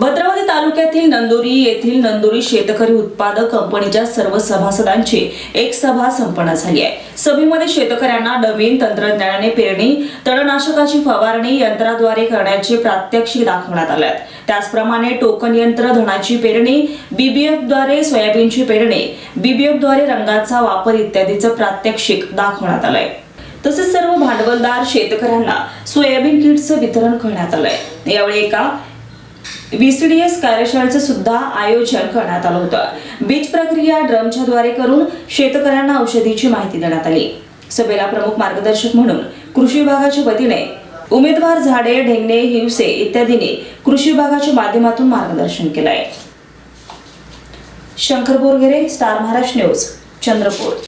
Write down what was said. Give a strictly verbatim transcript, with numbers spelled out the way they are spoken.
भद्रावती तालुक्यातील नंदोरी येथील नंदोरी शेतकरी उत्पादक कंपनीच्या सर्व सभासदांची एक सभा संपन्न झाली आहे। सभेमध्ये शेतकऱ्यांना नवीन तंत्रज्ञानाने पेरणी, तणनाशकाची फवारणी यंत्राद्वारे करण्याचे प्रात्यक्षिक दाखवण्यात आले आहे। त्याचप्रमाणे टोकन यंत्र, धनाची पेरणी, बीबीएफ द्वारे सोयाबीनची पेरणी, बीबीएफ द्वारे रंगाचा वापर इत्यादीचं प्रात्यक्षिक दाखवण्यात आलंय। तसेच सर्व भांडवलदार शेतकऱ्यांना सोयाबीन किटचं वितरण करण्यात आलंय। यावेळी एका व्हीसीडीएस कार्यशाळेचे सुद्धा आयोजन करण्यात आलं होतं। बीज प्रक्रिया ड्रमच्या द्वारे करून शेतकऱ्यांना औषधीची माहिती देण्यात आली। सभेला प्रमुख मार्गदर्शक म्हणून कृषी विभागाच्या वतीने उमेदवार झाडे, ढेंगणे, हिवसे इत्यादींनी कृषी विभागाच्या माध्यमातून मार्गदर्शन केलंय। Shankar Borgere, star Maharashtra news, Chandrapur.